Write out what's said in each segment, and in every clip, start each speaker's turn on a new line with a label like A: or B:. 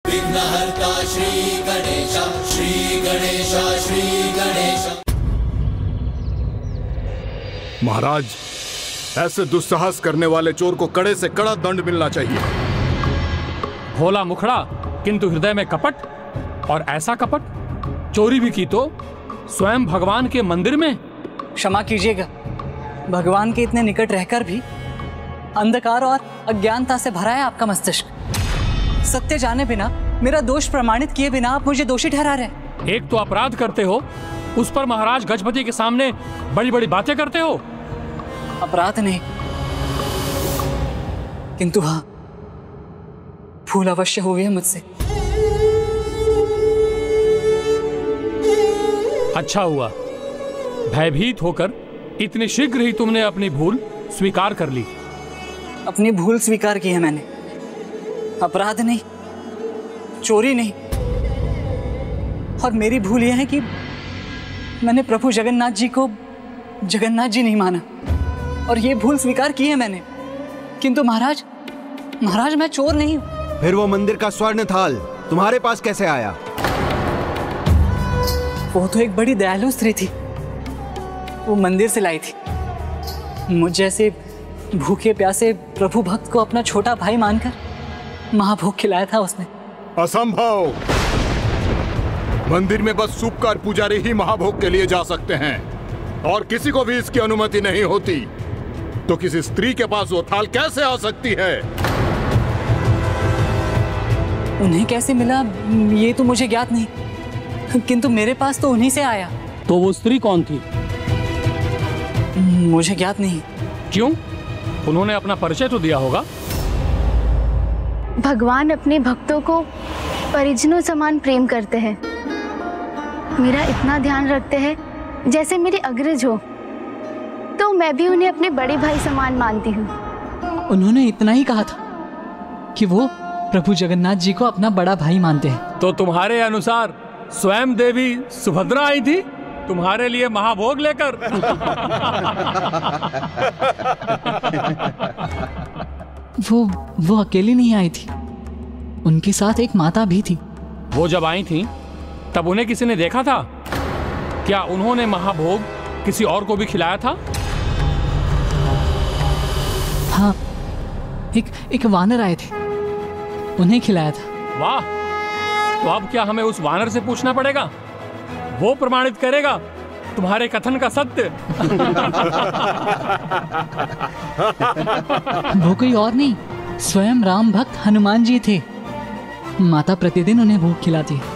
A: विघ्नहर्ता श्री गणेशा, श्री गणेशा, श्री गणेशा।
B: महाराज, ऐसे दुस्साहस करने वाले चोर को कड़े से कड़ा दंड मिलना चाहिए।
C: भोला मुखड़ा किंतु हृदय में कपट, और ऐसा कपट चोरी भी की तो स्वयं भगवान के मंदिर में।
D: क्षमा कीजिएगा, भगवान के इतने निकट रहकर भी अंधकार और अज्ञानता से भरा है आपका मस्तिष्क। सत्य जाने बिना, मेरा दोष प्रमाणित किए बिना आप मुझे दोषी ठहरा रहे।
C: एक तो अपराध करते हो, उस पर महाराज गजपति के सामने बड़ी बड़ी बातें करते हो।
D: अपराध नहीं, किंतु हाँ, भूल अवश्य हुई है मुझसे।
C: अच्छा हुआ, भयभीत होकर इतनी शीघ्र ही तुमने अपनी भूल स्वीकार कर ली।
D: अपनी भूल स्वीकार की है मैंने, अपराध नहीं, चोरी नहीं। और मेरी भूल यह है कि मैंने प्रभु जगन्नाथ जी को जगन्नाथ जी नहीं माना, और ये भूल स्वीकार की है मैंने। किंतु महाराज, मैं चोर नहीं हूं।
E: फिर वो मंदिर का स्वर्ण थाल तुम्हारे पास कैसे आया?
D: वो तो एक बड़ी दयालु स्त्री थी, वो मंदिर से लाई थी। मुझ जैसे भूखे प्यासे प्रभु भक्त को अपना छोटा भाई मानकर महाभोग खिलाया था उसने।
B: असंभव! मंदिर में बस सूपकार पुजारी ही महाभोग के लिए जा सकते हैं, और किसी को भी इसकी अनुमति नहीं होती। तो किसी स्त्री के पास वो थाल कैसे आ सकती है?
D: उन्हें कैसे मिला ये तो मुझे ज्ञात नहीं, किंतु मेरे पास तो उन्हीं से आया।
C: तो वो स्त्री कौन थी?
D: मुझे ज्ञात नहीं।
C: क्यों? उन्होंने अपना परिचय तो दिया होगा।
F: भगवान अपने भक्तों को परिजनों समान प्रेम करते हैं। मेरा इतना ध्यान रखते हैं जैसे मेरे अग्रज हो, तो मैं भी उन्हें अपने बड़े भाई समान मानती हूँ।
D: उन्होंने इतना ही कहा था कि वो प्रभु जगन्नाथ जी को अपना बड़ा भाई मानते हैं।
C: तो तुम्हारे अनुसार स्वयं देवी सुभद्रा आई थी तुम्हारे लिए महाभोग लेकर?
D: वो अकेली नहीं आई थी, उनके साथ एक माता भी थी।
C: वो जब आई थी तब उन्हें किसी ने देखा था? क्या उन्होंने महाभोग किसी और को भी खिलाया था?
D: हाँ, एक वानर आए थे, उन्हें खिलाया था।
C: वाह! तो अब क्या हमें उस वानर से पूछना पड़ेगा? वो प्रमाणित करेगा तुम्हारे कथन का सत्य।
D: वो कोई और नहीं, स्वयं राम भक्त हनुमान जी थे। माता प्रतिदिन उन्हें भोग खिलाती है।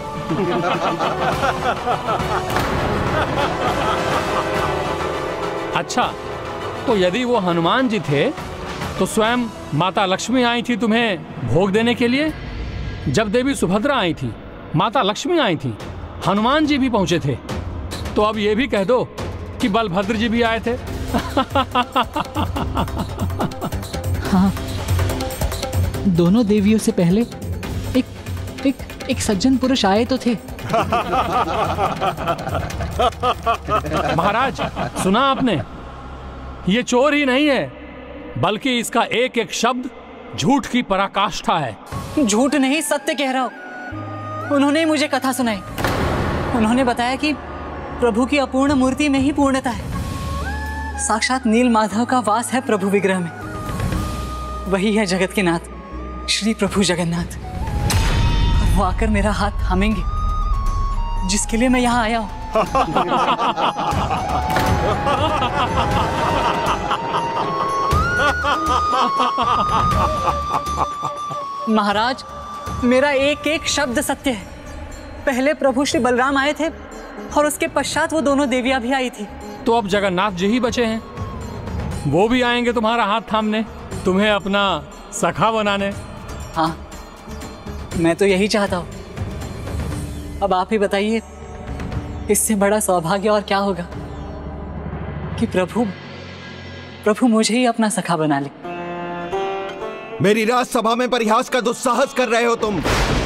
C: अच्छा, तो यदि वो हनुमान जी थे तो स्वयं माता लक्ष्मी आई थी तुम्हें भोग देने के लिए? जब देवी सुभद्रा आई थी, माता लक्ष्मी आई थी, हनुमान जी भी पहुंचे थे, तो अब ये भी कह दो कि बलभद्र जी भी आए थे।
D: हाँ, दोनों देवियों से पहले एक सज्जन पुरुष आए तो थे।
C: महाराज, सुना आपने? ये चोर ही नहीं है, बल्कि इसका एक एक शब्द झूठ की पराकाष्ठा है।
D: झूठ नहीं, सत्य कह रहा हूं। उन्होंने ही मुझे कथा सुनाई। उन्होंने बताया कि प्रभु की अपूर्ण मूर्ति में ही पूर्णता है। साक्षात नील माधव का वास है प्रभु विग्रह में। वही है जगत के नाथ श्री प्रभु जगन्नाथ। और वो आकर मेरा हाथ थामेंगे, जिसके लिए मैं यहाँ आया हूँ। महाराज, मेरा एक एक शब्द सत्य है। पहले प्रभु श्री बलराम आए थे और उसके पश्चात वो दोनों देवियां भी आई थी।
C: तो अब जगन्नाथ जी ही बचे हैं, वो भी आएंगे तुम्हारा हाथ थामने, तुम्हें अपना सखा बनाने।
D: हाँ, मैं तो यही चाहता हूँ। अब आप ही बताइए, इससे बड़ा सौभाग्य और क्या होगा कि प्रभु मुझे ही अपना सखा बना ले।
E: मेरी राजसभा में परिहास का दुस्साहस कर रहे हो तुम।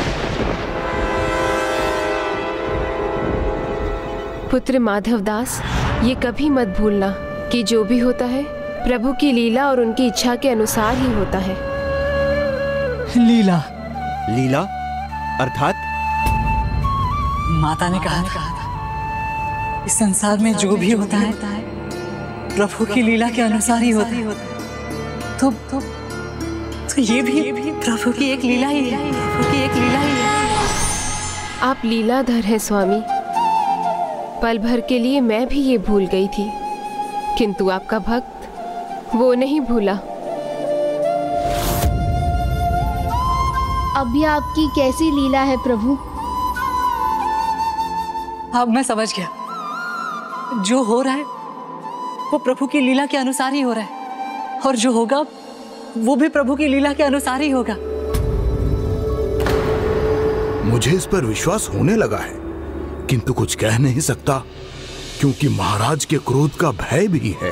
G: पुत्र माधव दास, ये कभी मत भूलना कि जो भी होता है प्रभु की लीला और उनकी इच्छा के अनुसार ही होता है।
D: लीला?
E: लीला? अर्थात?
D: माता ने कहा था इस संसार में जो भी होता है प्रभु की लीला के अनुसार ही होता है। तो ये भी प्रभु की एक लीला ही है। प्रभु की एक लीला ही है।
G: आप लीलाधर हैं स्वामी। पल भर के लिए मैं भी ये भूल गई थी, किंतु आपका भक्त वो नहीं भूला।
F: अब ये आपकी कैसी लीला है प्रभु?
D: अब मैं समझ गया, जो हो रहा है वो प्रभु की लीला के अनुसार ही हो रहा है, और जो होगा वो भी प्रभु की लीला के अनुसार ही होगा।
B: मुझे इस पर विश्वास होने लगा है, किंतु कुछ कह नहीं सकता, क्योंकि महाराज के क्रोध का भय भी है।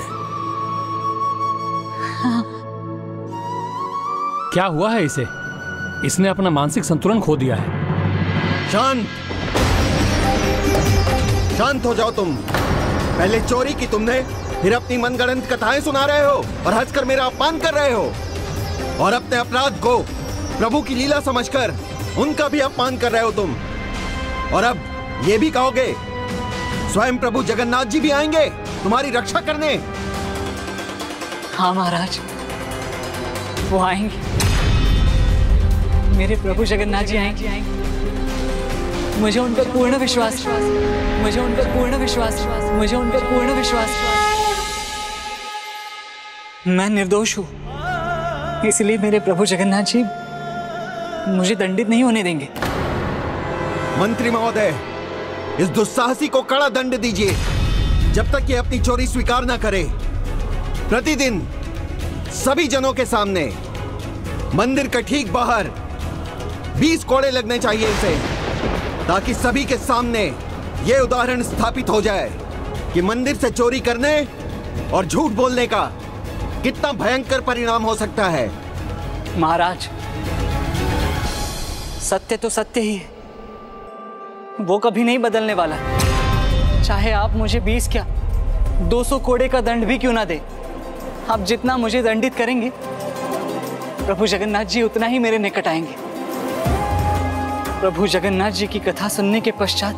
D: हाँ।
C: क्या हुआ है इसे? इसने अपना मानसिक संतुलन खो दिया है।
E: शांत हो जाओ तुम। पहले चोरी की तुमने, फिर अपनी मनगढ़ंत कथाएं सुना रहे हो और हंसकर मेरा अपमान कर रहे हो, और अपने अपराध को प्रभु की लीला समझकर उनका भी अपमान कर रहे हो तुम। और अब ये भी कहोगे स्वयं प्रभु जगन्नाथ जी भी आएंगे तुम्हारी रक्षा करने?
D: हाँ महाराज, वो आएंगे। मेरे प्रभु जगन्नाथ जी आएंगे। मुझे उन पर पूर्ण विश्वास, मुझे उन पर पूर्ण विश्वास, मुझे उन पर पूर्ण विश्वास। मैं निर्दोष हूं, इसलिए मेरे प्रभु जगन्नाथ जी मुझे दंडित नहीं होने देंगे।
E: मंत्री महोदय, इस दुस्साहसी को कड़ा दंड दीजिए जब तक ये अपनी चोरी स्वीकार न करे। प्रतिदिन सभी जनों के सामने मंदिर के ठीक बाहर 20 कोड़े लगने चाहिए इसे, ताकि सभी के सामने यह उदाहरण स्थापित हो जाए कि मंदिर से चोरी करने और झूठ बोलने का कितना भयंकर परिणाम हो सकता है।
D: महाराज, सत्य तो सत्य ही है, वो कभी नहीं बदलने वाला। चाहे आप मुझे 20 क्या 200 कोड़े का दंड भी क्यों ना दे, आप जितना मुझे दंडित करेंगे प्रभु जगन्नाथ जी उतना ही मेरे निकट आएंगे। प्रभु जगन्नाथ जी की कथा सुनने के पश्चात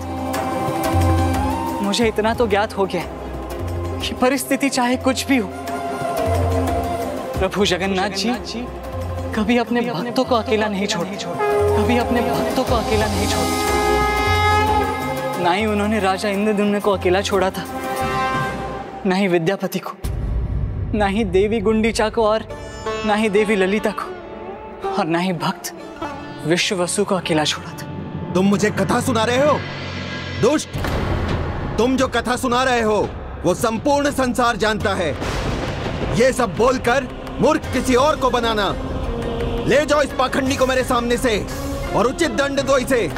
D: मुझे इतना तो ज्ञात हो गया कि परिस्थिति चाहे कुछ भी हो, प्रभु जगन्नाथ जी कभी अपने भक्तों को अकेला नहीं छोड़ते, कभी अपने भक्तों को अकेला नहीं छोड़ते। ना ही उन्होंने राजा इंद्रद्युम्न को अकेला छोड़ा था, ना ही विद्यापति को, ना ही देवी गुंडीचा को, और ना ही देवी ललिता को, और ना ही भक्त विश्ववसु को अकेला छोड़ा था।
E: तुम मुझे कथा सुना रहे हो? दुष्ट, तुम जो कथा सुना रहे हो वो संपूर्ण संसार जानता है। ये सब बोलकर मूर्ख किसी और को बनाना। ले जाओ इस पाखंडी को मेरे सामने से और उचित दंड दो इसे।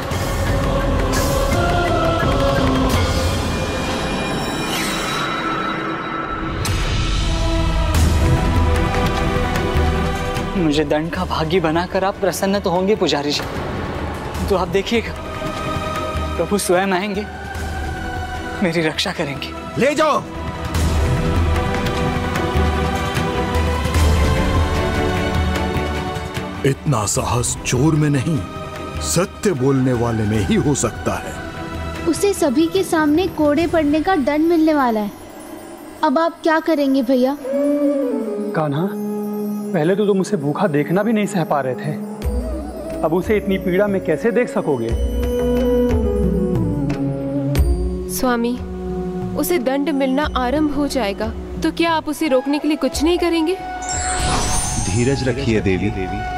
D: मुझे दंड का भागी बनाकर आप प्रसन्न तो होंगे पुजारी जी, तो आप देखिएगा प्रभु स्वयं आएंगे, मेरी रक्षा करेंगे।
E: ले जाओ।
B: इतना साहस चोर में नहीं, सत्य बोलने वाले में ही हो सकता है।
F: उसे सभी के सामने कोड़े पड़ने का दंड मिलने वाला है। अब आप क्या करेंगे भैया?
H: कान्हा, पहले तो तुम उसे भूखा देखना भी नहीं सह पा रहे थे, अब उसे इतनी पीड़ा में कैसे देख सकोगे?
G: स्वामी, उसे दंड मिलना आरंभ हो जाएगा, तो क्या आप उसे रोकने के लिए कुछ नहीं करेंगे?
I: धीरज रखिए देवी,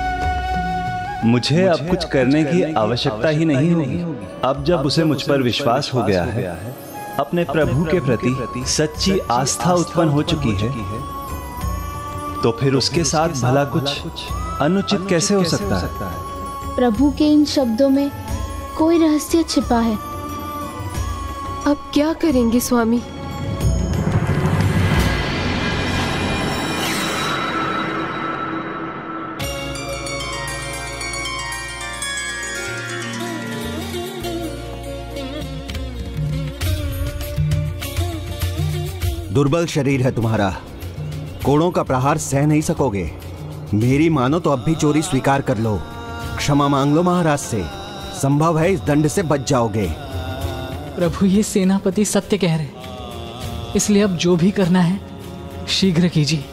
I: मुझे अब कुछ करने की आवश्यकता ही नहीं होगी। अब जब उसे मुझ पर विश्वास हो गया है, अपने प्रभु के प्रति सच्ची आस्था उत्पन्न हो चुकी है, तो फिर उसके साथ भला कुछ अनुचित कैसे हो सकता है?
F: प्रभु के इन शब्दों में कोई रहस्य छिपा है।
G: अब क्या करेंगे स्वामी?
E: दुर्बल शरीर है तुम्हारा, कोड़ों का प्रहार सह नहीं सकोगे। मेरी मानो तो अब भी चोरी स्वीकार कर लो, क्षमा मांग लो महाराज से। संभव है इस दंड से बच जाओगे।
D: प्रभु, ये सेनापति सत्य कह रहे, इसलिए अब जो भी करना है शीघ्र कीजिए।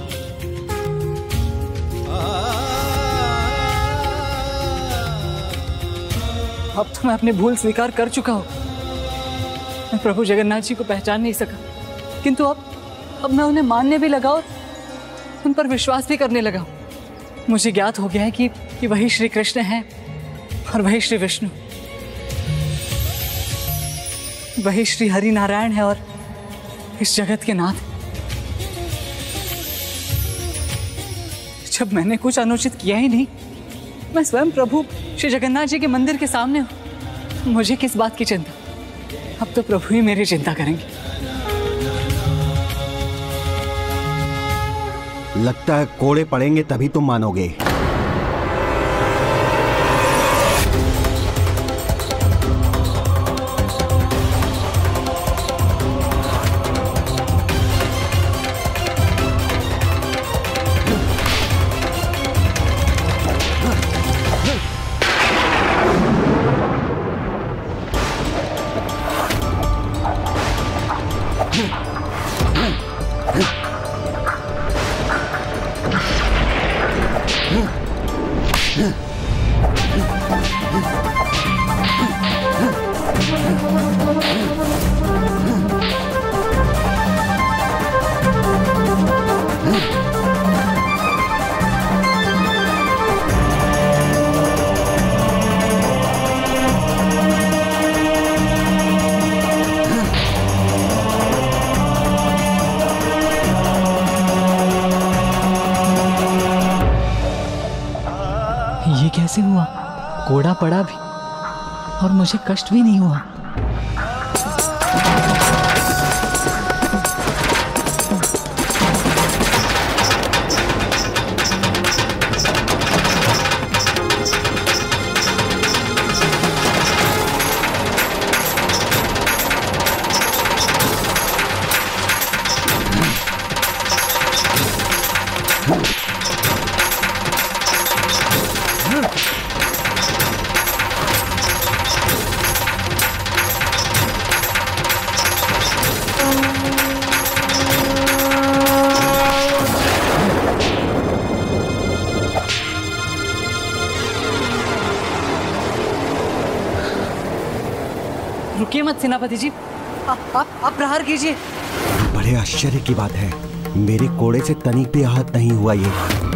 D: अब तो मैं अपनी भूल स्वीकार कर चुका हूं। मैं प्रभु जगन्नाथ जी को पहचान नहीं सका, किंतु अब मैं उन्हें मानने भी लगा और उन पर विश्वास भी करने लगा। मुझे ज्ञात हो गया है कि वही श्री कृष्ण हैं और वही श्री विष्णु, वही श्री हरि नारायण है और इस जगत के नाथ। जब मैंने कुछ अनुचित किया ही नहीं, मैं स्वयं प्रभु श्री जगन्नाथ जी के मंदिर के सामने हूं, मुझे किस बात की चिंता? अब तो प्रभु ही मेरी चिंता करेंगे।
E: लगता है कोड़े पड़ेंगे तभी तुम मानोगे।
D: कैसे हुआ? कोड़ा पड़ा भी और मुझे कष्ट भी नहीं हुआ। रुकिए मत सेनापति जी, आप प्रहार कीजिए।
E: बड़े आश्चर्य की बात है, मेरे कोड़े से तनिक भी आहत नहीं हुआ ये।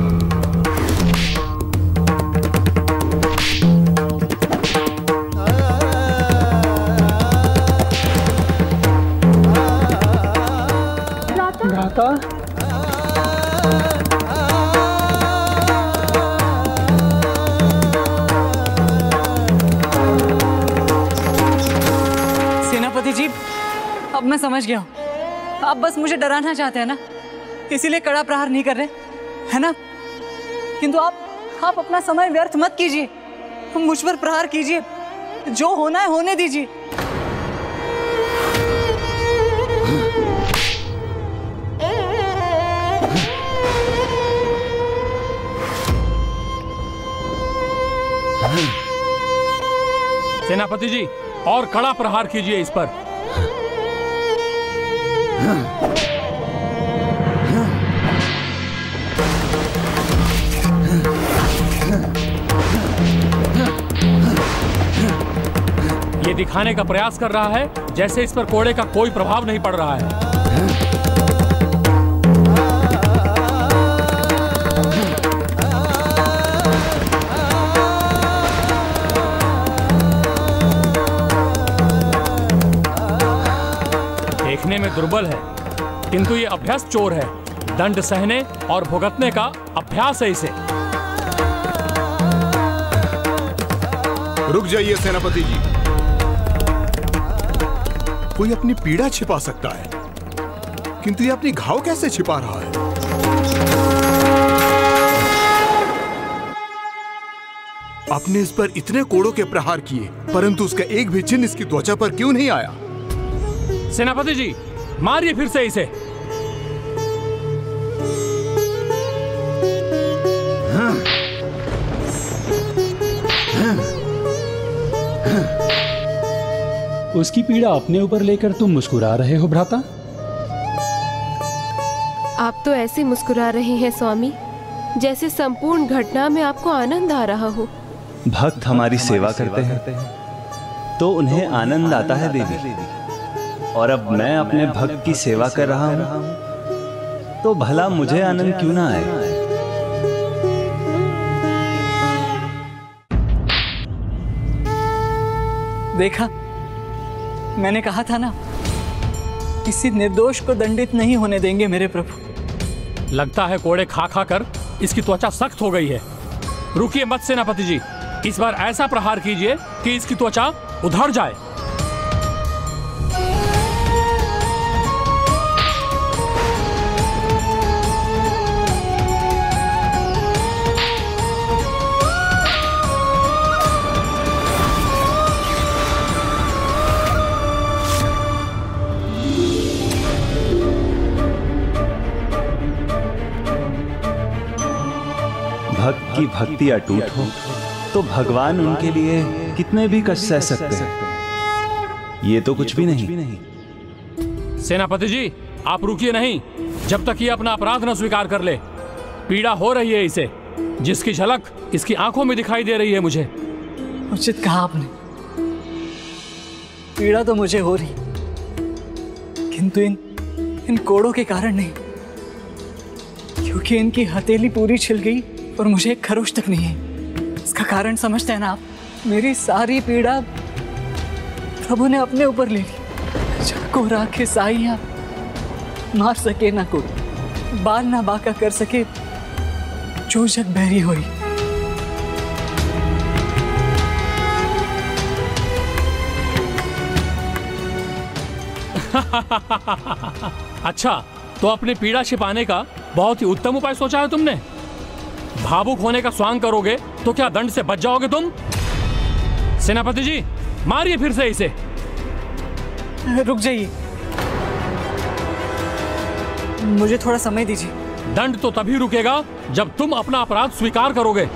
H: भ्राता,
D: जी, अब मैं समझ गया हूँ, आप बस मुझे डराना चाहते हैं ना, इसीलिए कड़ा प्रहार नहीं कर रहे, है ना? किंतु आप अपना समय व्यर्थ मत कीजिए, मुझ पर प्रहार कीजिए, जो होना है होने दीजिए।
C: सेनापति जी, और कड़ा प्रहार कीजिए इस पर। ये दिखाने का प्रयास कर रहा है जैसे इस पर कोड़े का कोई प्रभाव नहीं पड़ रहा है। देखने में दुर्बल है, किंतु ये अभ्यस्त चोर है। दंड सहने और भुगतने का अभ्यास है इसे।
B: रुक जाइए सेनापति जी, कोई अपनी पीड़ा छिपा सकता है, किंतु ये अपनी घाव कैसे छिपा रहा है? आपने इस पर इतने कोड़ों के प्रहार किए, परंतु उसका एक भी चिन्ह इसकी त्वचा पर क्यों नहीं आया?
C: सेनापति जी, मारिए फिर से इसे।
H: उसकी पीड़ा अपने ऊपर लेकर तुम मुस्कुरा रहे हो भ्राता?
G: आप तो ऐसे मुस्कुरा रहे हैं स्वामी जैसे संपूर्ण घटना में आपको आनंद आ रहा हो।
I: भक्त हमारी सेवा करते हैं तो उन्हें आनंद आता है देवी, और अब मैं अपने भक्त की सेवा कर रहा हूं तो भला मुझे आनंद क्यों ना आए।
D: देखा, मैंने कहा था ना, किसी निर्दोष को दंडित नहीं होने देंगे मेरे प्रभु।
C: लगता है कोड़े खा खा कर इसकी त्वचा सख्त हो गई है। रुकिए मत सेनापति जी, इस बार ऐसा प्रहार कीजिए कि इसकी त्वचा उधड़ जाए।
I: भक्त की भक्ति अटूट हो तो भगवान उनके लिए कितने भी कष्ट सह सकते हैं। ये तो कुछ भी नहीं।
C: सेनापति जी, आप रुकिए नहीं जब तक ये अपना अपराध न स्वीकार कर ले। पीड़ा हो रही है इसे, जिसकी झलक इसकी आंखों में दिखाई दे रही है मुझे।
D: उचित कहा आपने, पीड़ा तो मुझे हो रही, किंतु इन कोड़ों के कारण नहीं, क्योंकि इनकी हथेली पूरी छिल गई और मुझे एक खरोच तक नहीं है। इसका कारण समझते हैं ना आप? मेरी सारी पीड़ा प्रभु ने अपने ऊपर ले ली। जाको राखे साइया, मार सके ना कोई, बाल ना बाका कर सके जो जग बहरी होई।
C: अच्छा, तो अपनी पीड़ा छिपाने का बहुत ही उत्तम उपाय सोचा है तुमने। भावुक होने का स्वांग करोगे तो क्या दंड से बच जाओगे तुम? सेनापति जी, मारिए फिर से इसे।
D: रुक जाइए, मुझे थोड़ा समय दीजिए।
C: दंड तो तभी रुकेगा जब तुम अपना अपराध स्वीकार करोगे।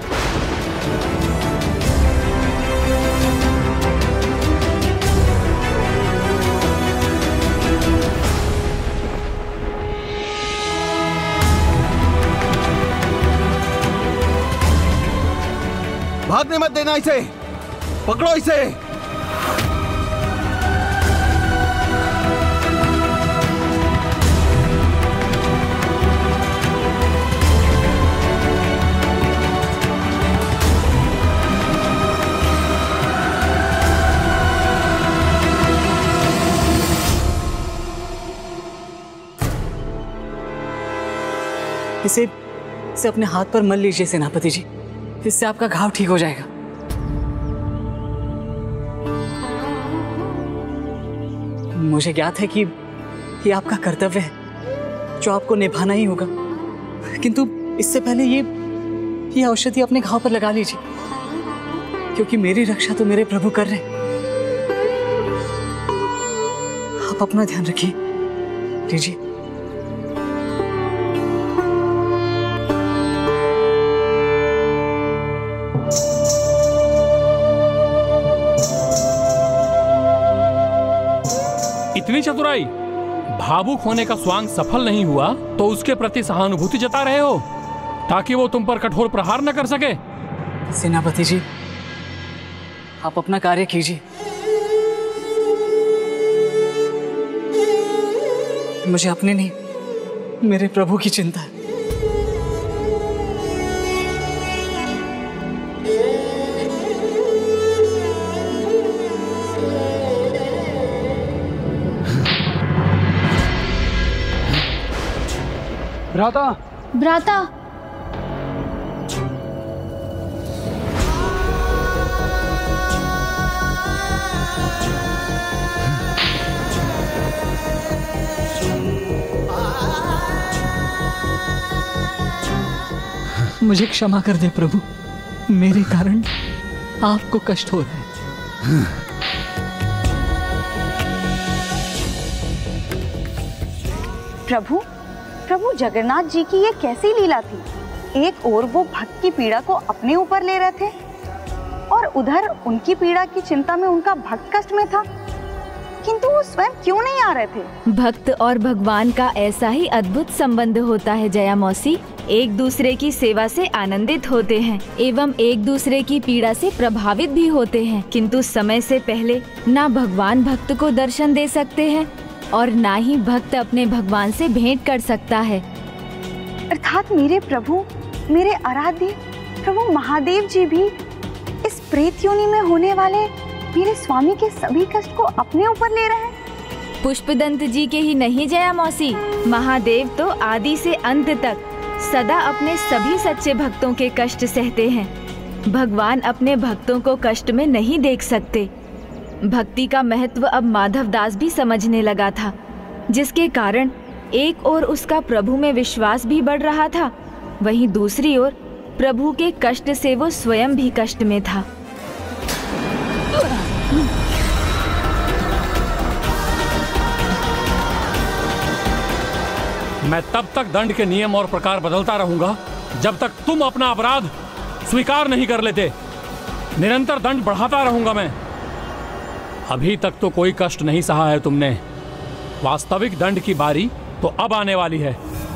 E: भागने मत देना इसे, पकड़ो इसे।
D: इसे अपने हाथ पर मल लीजिए सेनापति जी, इससे आपका घाव ठीक हो जाएगा। मुझे ज्ञात है कि ये आपका कर्तव्य है जो आपको निभाना ही होगा, किंतु इससे पहले ये औषधि अपने घाव पर लगा लीजिए, क्योंकि मेरी रक्षा तो मेरे प्रभु कर रहे। आप अपना ध्यान रखिए। लीजिए।
C: इतनी चतुराई? भावुक होने का स्वांग सफल नहीं हुआ तो उसके प्रति सहानुभूति जता रहे हो ताकि वो तुम पर कठोर प्रहार न कर सके।
D: सेनापति जी, आप अपना कार्य कीजिए। मुझे अपने नहीं, मेरे प्रभु की चिंता है।
H: भ्राता,
F: भ्राता,
D: मुझे क्षमा कर दे प्रभु, मेरे कारण आपको कष्ट हो रहा है।
J: प्रभु जगन्नाथ जी की ये कैसी लीला थी? एक ओर वो भक्त की पीड़ा को अपने ऊपर ले रहे थे और उधर उनकी पीड़ा की चिंता में उनका भक्त कष्ट में था, किंतु वो स्वयं क्यों नहीं आ रहे थे?
K: भक्त और भगवान का ऐसा ही अद्भुत संबंध होता है जया मौसी। एक दूसरे की सेवा से आनंदित होते हैं एवं एक दूसरे की पीड़ा से प्रभावित भी होते हैं, किंतु समय से पहले ना भगवान भक्त को दर्शन दे सकते हैं और ना ही भक्त अपने भगवान से भेंट कर सकता है।
J: अर्थात मेरे प्रभु, मेरे आराध्य प्रभु महादेव जी भी इस प्रेत योनि में होने वाले मेरे स्वामी के सभी कष्ट को अपने ऊपर ले रहे हैं।
K: पुष्पदंत जी के ही नहीं जया मौसी, महादेव तो आदि से अंत तक सदा अपने सभी सच्चे भक्तों के कष्ट सहते हैं। भगवान अपने भक्तों को कष्ट में नहीं देख सकते। भक्ति का महत्व अब माधव दास भी समझने लगा था, जिसके कारण एक ओर उसका प्रभु में विश्वास भी बढ़ रहा था, वहीं दूसरी ओर प्रभु के कष्ट से वो स्वयं भी कष्ट में था।
C: मैं तब तक दंड के नियम और प्रकार बदलता रहूंगा जब तक तुम अपना अपराध स्वीकार नहीं कर लेते। निरंतर दंड बढ़ाता रहूंगा मैं। अभी तक तो कोई कष्ट नहीं सहा है तुमने, वास्तविक दंड की बारी तो अब आने वाली है।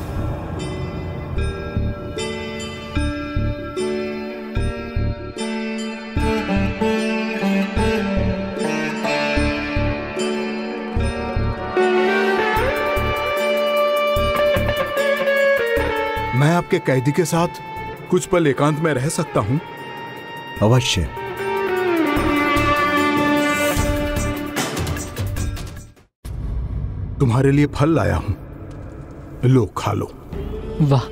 B: मैं आपके कैदी के साथ कुछ पल एकांत में रह सकता हूं?
E: अवश्य।
B: तुम्हारे लिए फल लाया हूं, लो खा लो।
D: वाह,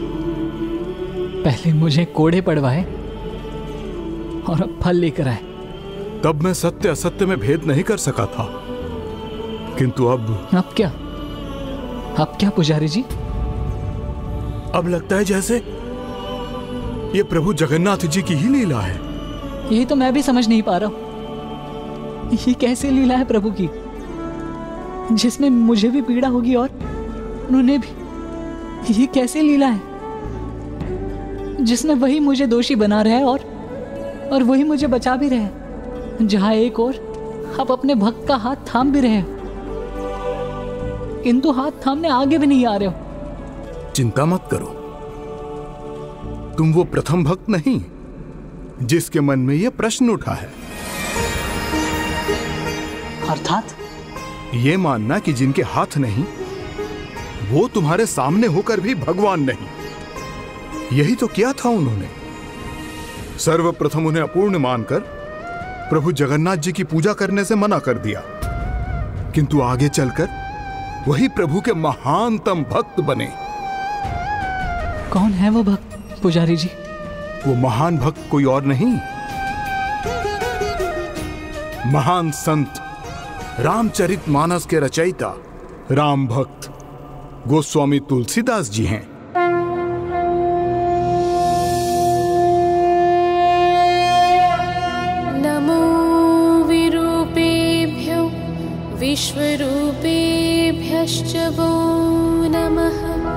D: पहले मुझे कोड़े पड़वाए और अब फल लेकर आए।
B: तब मैं सत्य असत्य में भेद नहीं कर सका था, किंतु अब
D: क्या? अब क्या पुजारी जी?
B: अब लगता है जैसे ये प्रभु जगन्नाथ जी की ही लीला है।
D: यही तो मैं भी समझ नहीं पा रहा हूं, ये कैसे लीला है प्रभु की, जिसमें मुझे भी पीड़ा होगी और उन्होंने भी। ये कैसे लीला है जिसमें वही मुझे दोषी बना रहे हैं और वही मुझे बचा भी रहे, जहां एक और आप अपने भक्त का हाथ थाम भी रहे हो, किंतु हाथ थामने आगे भी नहीं आ रहे हो।
B: चिंता मत करो, तुम वो प्रथम भक्त नहीं जिसके मन में यह प्रश्न उठा है।
D: अर्थात
B: ये मानना कि जिनके हाथ नहीं वो तुम्हारे सामने होकर भी भगवान नहीं। यही तो किया था उन्होंने। सर्वप्रथम उन्हें अपूर्ण मानकर प्रभु जगन्नाथ जी की पूजा करने से मना कर दिया, किंतु आगे चलकर वही प्रभु के महानतम भक्त बने।
D: कौन है वो भक्त पुजारी जी?
B: वो महान भक्त कोई और नहीं, महान संत रामचरितमानस के रचयिता राम भक्त गोस्वामी तुलसीदास जी हैं।
G: नमो विरूपेभ्यो विश्वरूपेभ्यश्च वो नमः।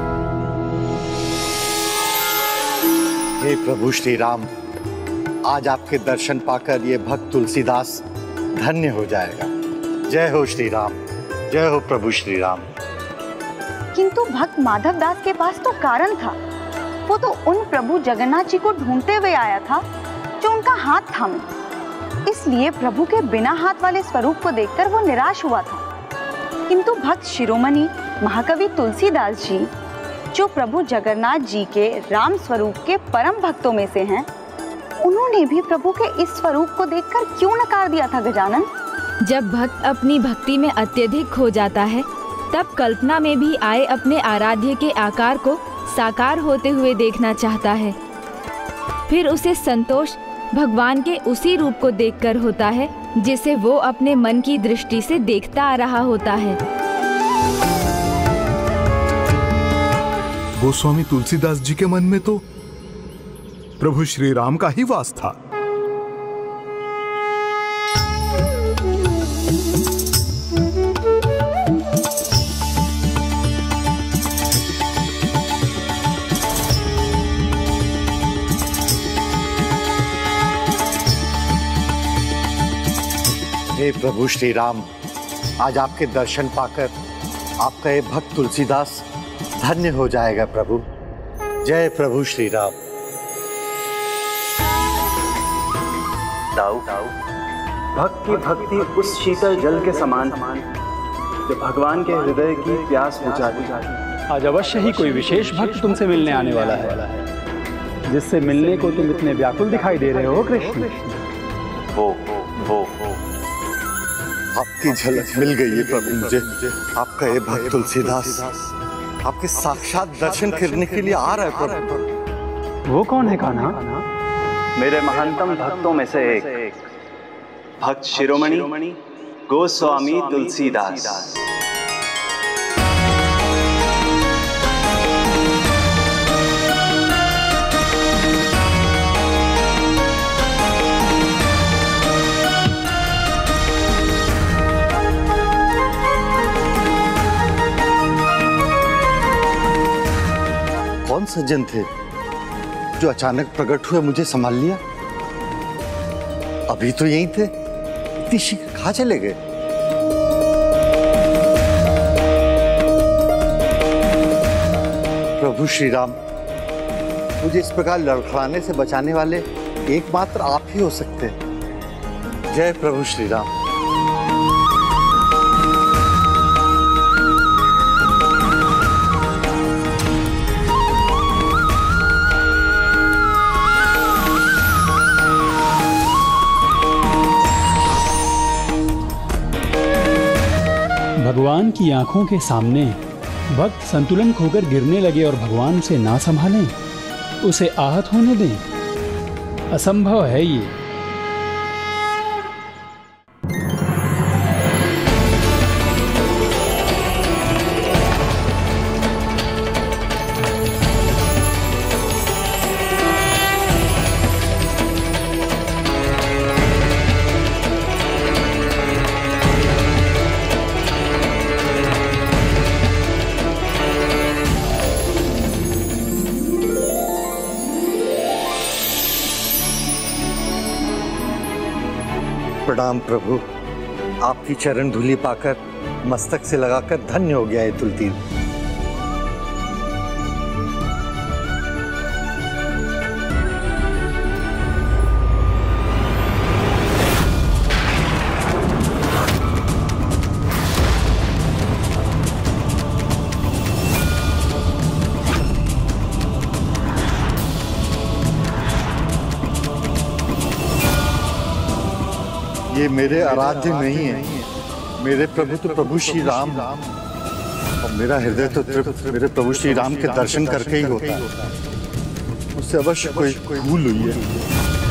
L: हे प्रभु श्री राम, आज आपके दर्शन पाकर ये भक्त तुलसीदास धन्य हो जाएगा। जय हो श्री राम, जय हो प्रभु श्री राम।
J: किंतु भक्त माधव दास के पास तो कारण था। वो तो उन प्रभु जगन्नाथ जी को ढूंढते हुए आया था जो उनका हाथ थामे। इसलिए प्रभु के बिना हाथ वाले स्वरूप को देखकर वो निराश हुआ था। किंतु भक्त शिरोमणि महाकवि तुलसीदास जी, जो प्रभु जगन्नाथ जी के राम स्वरूप के परम भक्तों में से हैं, उन्होंने भी प्रभु के इस स्वरूप को देखकर क्यों नकार दिया था गजानन?
K: जब भक्त अपनी भक्ति में अत्यधिक खो जाता है, तब कल्पना में भी आए अपने आराध्य के आकार को साकार होते हुए देखना चाहता है। फिर उसे संतोष भगवान के उसी रूप को देखकर होता है जिसे वो अपने मन की दृष्टि से देखता आ रहा होता है।
B: गोस्वामी तुलसीदास जी के मन में तो प्रभु श्री राम का ही वास था।
L: हे प्रभु श्री राम, आज आपके दर्शन पाकर आपका ये भक्त तुलसीदास धन्य हो जाएगा प्रभु। जय प्रभु श्री राम।
I: दाऊ, भक्त की भक्ति उस शीतल जल के समान जो भगवान के हृदय की प्यास बुझाती।
H: आज अवश्य ही कोई विशेष भक्त तुमसे मिलने आने वाला है, जिससे मिलने को तुम इतने व्याकुल दिखाई दे रहे हो कृष्ण।
I: वो
L: आपकी झलक मिल गई है प्रभु मुझे। आपका ये भक्त तुलसीदास आपके साक्षात दर्शन करने के लिए आ रहा है प्रभु।
H: वो कौन है कान्हा?
I: मेरे महानतम भक्तों में से एक, भक्त शिरोमणि गोस्वामी तुलसीदास।
L: कौन सज्जन थे जो अचानक प्रकट हुए, मुझे संभाल लिया? अभी तो यहीं थे, इतनी शीघ्र कहाँ चले गए? प्रभु श्री राम, मुझे इस प्रकार लड़खड़ाने से बचाने वाले एकमात्र आप ही हो सकते हैं। जय प्रभु श्री राम।
H: भगवान की आंखों के सामने भक्त संतुलन खोकर गिरने लगे और भगवान उसे ना संभालें, उसे आहत होने दें। असंभव है ये।
L: प्रणाम प्रभु, आपकी चरण धूलि पाकर मस्तक से लगाकर धन्य हो गया है तुलसी। ये मेरे आराध्य नहीं है, मेरे प्रभु तो प्रभु श्री राम, और मेरा हृदय तो तृप्त मेरे प्रभु श्री राम के दर्शन करके ही होता है। उससे अवश्य कोई भूल हुई है।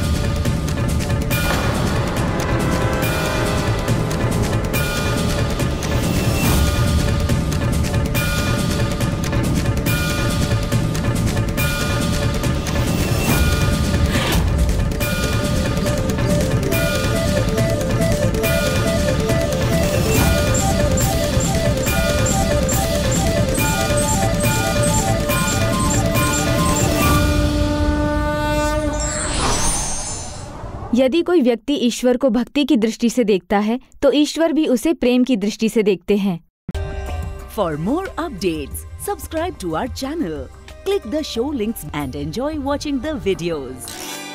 K: यदि कोई व्यक्ति ईश्वर को भक्ति की दृष्टि से देखता है तो ईश्वर भी उसे प्रेम की दृष्टि से देखते हैं।
M: For more updates, subscribe to our channel, click the show links and enjoy watching the videos.